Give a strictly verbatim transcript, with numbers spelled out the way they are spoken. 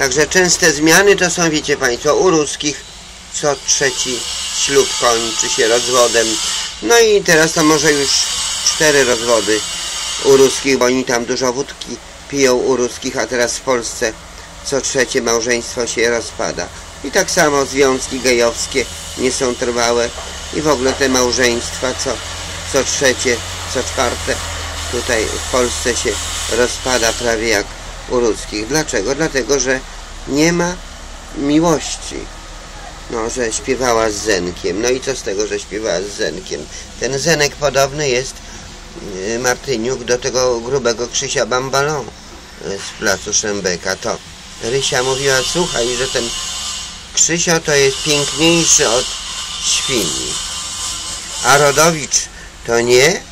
Także częste zmiany to są, wiecie Państwo, u ruskich co trzeci ślub kończy się rozwodem. No i teraz to może już cztery rozwody u ruskich, bo oni tam dużo wódki piją u ruskich, a teraz w Polsce co trzecie małżeństwo się rozpada. I tak samo związki gejowskie nie są trwałe i w ogóle te małżeństwa co, co trzecie, co czwarte tutaj w Polsce się rozpada prawie jak u ruskich. Dlaczego? Dlatego, że nie ma miłości. No, że śpiewała z Zenkiem. No i co z tego, że śpiewała z Zenkiem? Ten Zenek podobny jest, Martyniuk, do tego grubego Krzysia Bambalon z placu Szembeka. To Rysia mówiła, słuchaj, że ten Krzysio to jest piękniejszy od świni. A Rodowicz to nie?